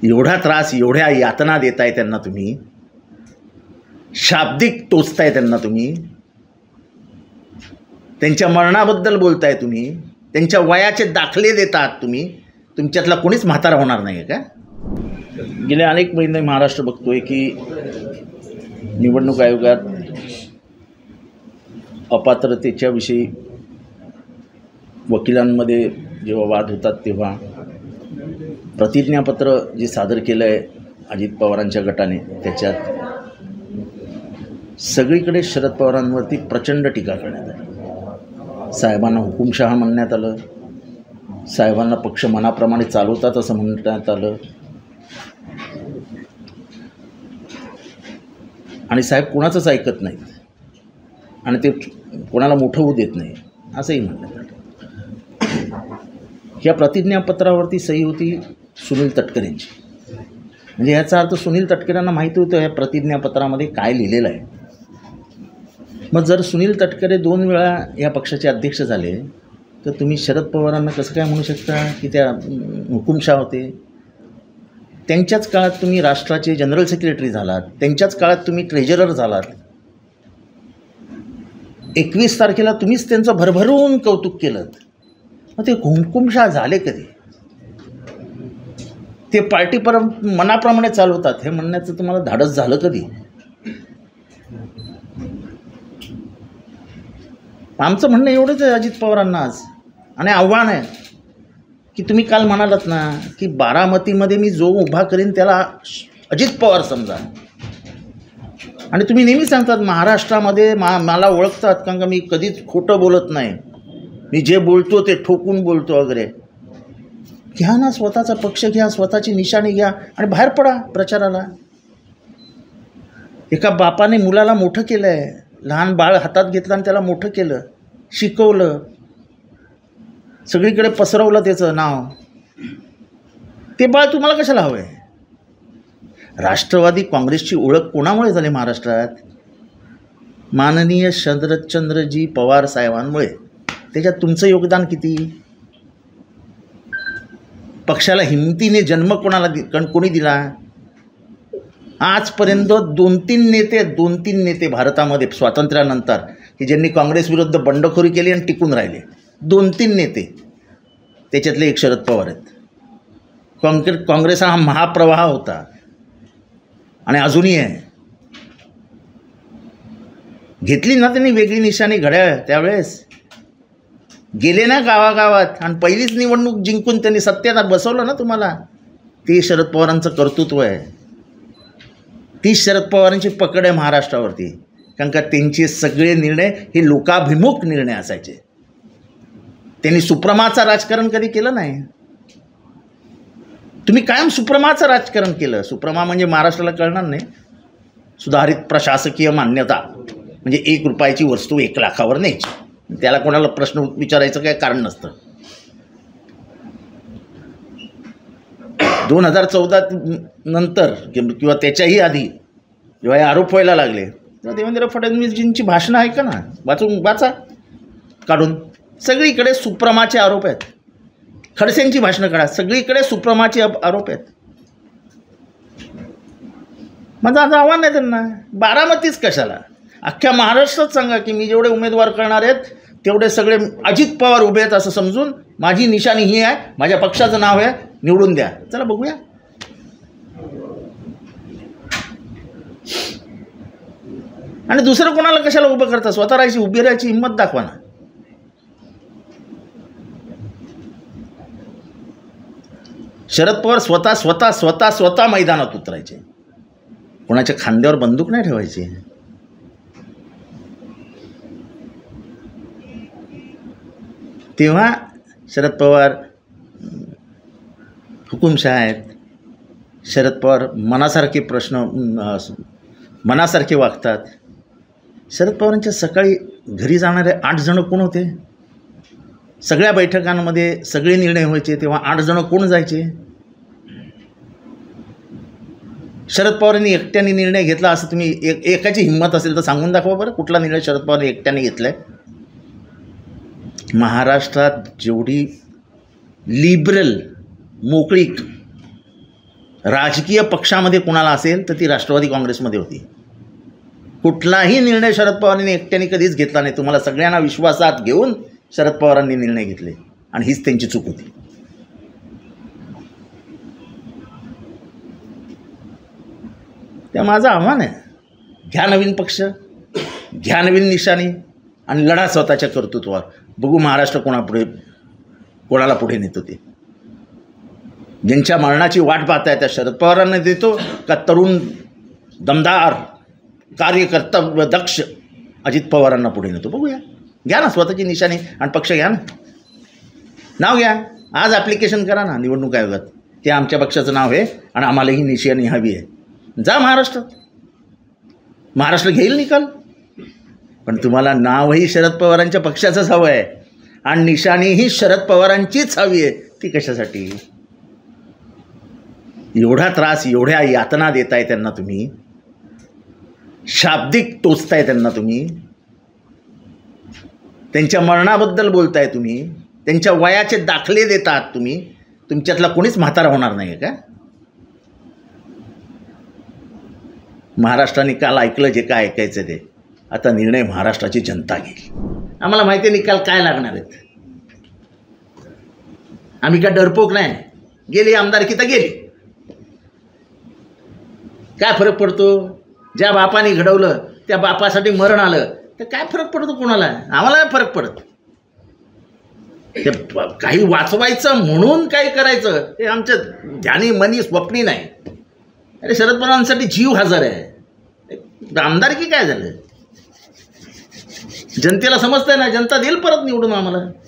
एवढा त्रास, एवढ्या यातना देताय त्यांना तुम्ही, शाब्दिक टोचताय त्यांना तुम्ही, त्यांच्या मरणाबद्दल बोलताय तुम्ही, त्यांच्या वयाचे दाखले देतात तुम्ही, तुमच्यातला कोणीच म्हातारा होणार नाही आहे का? गेले अनेक महिने महाराष्ट्र बघतोय की निवडणूक आयोगात अपात्रतेच्या विषयी वकिलांमध्ये जेव्हा वाद होतात तेव्हा प्रतिज्ञापत्र जे सादर केलं आहे अजित पवारांच्या गटाने, त्याच्यात सगळीकडे शरद पवारांवरती प्रचंड टीका करण्यात आली. साहेबांना हुकुमशहा म्हणण्यात आलं, साहेबांना पक्ष मनाप्रमाणे चालवतात असं म्हणण्यात आलं, आणि साहेब कोणाचंच ऐकत नाहीत आणि ते कोणाला मोठं होऊ देत नाही असंही म्हणण्यात आलं. या प्रतिज्ञापत्रावरती सही होती सुनील तटकरेंची. म्हणजे याचा अर्थ सुनील तटकरेंना माहिती होतं या प्रतिज्ञापत्रामध्ये काय लिहिलेलं आहे. मग जर सुनील तटकरे 2 वेळा या पक्षाचे अध्यक्ष झाले तर तुम्ही शरद पवारांना कसं काय म्हणू शकता की त्या हुकुमशहा होते? त्यांच्याच काळात तुम्ही राष्ट्राचे जनरल सेक्रेटरी झालात, त्यांच्याच काळात तुम्ही ट्रेजरर झालात. 21 तारखेला तुम्हीच त्यांचं भरभरून कौतुक केलं. मग ते हुकुमशहा झाले कधी? ते पार्टी मनाप्रमाणे चालवतात हे म्हणण्याचं तुम्हाला धाडस झालं कधी? आमचं म्हणणं एवढंच आहे अजित पवारांना आज, आणि आव्हान आहे की तुम्ही काल म्हणालात ना की बारामतीमध्ये मी जो उभा करीन त्याला अजित पवार समजा, आणि तुम्ही नेहमी सांगतात महाराष्ट्रामध्ये मला ओळखतात कारण का मी कधीच खोटं बोलत नाही, मी जे बोलतो ते ठोकून बोलतो वगैरे. घ्या ना स्वतःचा पक्ष घ्या, स्वतःची निशाणी घ्या आणि बाहेर पडा प्रचाराला. एका बापाने मुलाला मोठं केलं आहे, लहान बाळ हातात घेतलं आणि त्याला मोठं केलं, शिकवलं, सगळीकडे पसरवलं त्याचं नाव. ते बाळ तुम्हाला कशाला हवं आहे? राष्ट्रवादी काँग्रेसची ओळख कोणामुळे झाली महाराष्ट्रात? माननीय शरदचंद्रजी पवार साहेबांमुळे. त्याच्यात तुमचं योगदान किती? पक्षाला हिमतीने जन्म कोणी दिला? आजपर्यंत 2-3 नेते भारतामध्ये स्वातंत्र्यानंतर की ज्यांनी काँग्रेसविरुद्ध बंडखोरी केली आणि टिकून राहिले. 2-3 नेते, त्याच्यातले एक शरद पवार आहेत. काँग्रेस हा महाप्रवाह होता आणि अजूनही आहे. घेतली ना त्यांनी वेगळी निशाणी घड्याळ, त्यावेळेस गेले ना गावागावात आणि पहिलीच निवडणूक जिंकून त्यांनी सत्तेत बसवलं ना तुम्हाला. ते शरद पवारांचं कर्तृत्व आहे, ती शरद पवारांची पकड आहे महाराष्ट्रावरती. कारण का त्यांचे सगळे निर्णय हे लोकाभिमुख निर्णय असायचे. त्यांनी सुप्रमाचं राजकारण कधी केलं नाही. तुम्ही कायम सुप्रमाचं राजकारण केलं. सुप्रमा म्हणजे महाराष्ट्राला कळणार नाही, सुधारित प्रशासकीय मान्यता म्हणजे 1 रुपयाची वस्तू 1 लाखावर न्यायची, त्याला कोणाला प्रश्न विचारायचं काय कारण नसतं. 2014 नंतर किंवा त्याच्याही आधी जेव्हा हे आरोप व्हायला लागले तेव्हा देवेंद्र फडणवीसजींची भाषणं ऐका ना, वाचा काढून. सगळीकडे सुप्रमाचे आरोप आहेत. खडसेंची भाषणं काढा, सगळीकडे सुप्रमाचे आरोप आहेत. माझं आज आव्हान आहे त्यांना, बारामतीच कशाला, अख्ख्या महाराष्ट्रात सांगा की मी जेवढे उमेदवार करणार आहेत तेवढे सगळे अजित पवार उभे आहेत असं समजून, माझी निशाणी ही आहे, माझ्या पक्षाचं नाव आहे, निवडून द्या. चला बघूया. आणि दुसरं कोणाला कशाला उभं करता? स्वतः राहायची, उभी राहायची हिंमत दाखवा ना. शरद पवार स्वतः मैदानात उतरायचे, कोणाच्या खांद्यावर बंदूक नाही ठेवायची. तेव्हा शरद पवार हुकुमशहा आहेत. शरद पवार मनासारखे वागतात. शरद पवारांच्या सकाळी घरी जाणारे 8 जण कोण होते? सगळ्या बैठकांमध्ये सगळे निर्णय व्हायचे तेव्हा 8 जण कोण जायचे? शरद पवारांनी एकट्याने निर्णय घेतला असं तुम्ही एकाची हिंमत असेल तर सांगून दाखवा बरं, कुठला निर्णय शरद पवारांनी एकट्याने घेतला आहे? महाराष्ट्रात जेवढी लिबरल मोकळीक राजकीय पक्षामध्ये कोणाला असेल तर ती राष्ट्रवादी काँग्रेसमध्ये होती. कुठलाही निर्णय शरद पवारांनी एकट्याने कधीच घेतला नाही. तुम्हाला सगळ्यांना विश्वासात घेऊन शरद पवारांनी निर्णय घेतले आणि हीच त्यांची चूक होती. त्या माझं आव्हान आहे, घ्या नवीन पक्ष, घ्या नवीन निशाणी आणि लढा स्वतःच्या कर्तृत्वावर. बघू महाराष्ट्र कोणाला पुढे नेतो ते. ज्यांच्या मरणाची वाट पाहताय त्या शरद पवारांना देतो का तरुण दमदार कार्यकर्ता दक्ष अजित पवारांना पुढे नेतो? बघूया. घ्या ना स्वतःची निशाणी आणि पक्ष घ्या ना, नाव घ्या. आज ॲप्लिकेशन करा ना निवडणूक आयोगात, ते आमच्या पक्षाचं नाव आहे आणि आम्हाला ही निशाणी हवी आहे. जा महाराष्ट्रात, महाराष्ट्र घेईल निकाल. पण तुम्हाला नावही शरद पवारांच्या पक्षाचंच हवं आहे आणि निशाणीही शरद पवारांचीच हवी आहे. ती कशासाठी? एवढा त्रास, एवढ्या यातना देताय त्यांना तुम्ही, शाब्दिक टोचताय त्यांना तुम्ही, त्यांच्या मरणाबद्दल बोलताय तुम्ही, त्यांच्या वयाचे दाखले देतात तुम्ही. तुमच्यातला कोणीच म्हातारा होणार नाही का? महाराष्ट्राने काल ऐकलं जे काय ऐकायचं ते. आता निर्णय महाराष्ट्राची जनता घेईल. आम्हाला माहिती आहे निकाल काय लागणार आहेत. आम्ही काय डरपोक नाही. गेली आमदारकी तर गेली, काय फरक पडतो? ज्या बापाने घडवलं त्या बापासाठी मरण आलं तर काय फरक पडतो कोणाला? आम्हाला फरक पडत. ते काही वाचवायचं म्हणून काय करायचं हे आमचं ध्यानी मनी स्वप्नी नाही. अरे शरद पवारांसाठी जीव हजर आहे. आमदारकी काय झालं? जनतेला समजतंय ना, जनता देईल परत निवडून आम्हाला.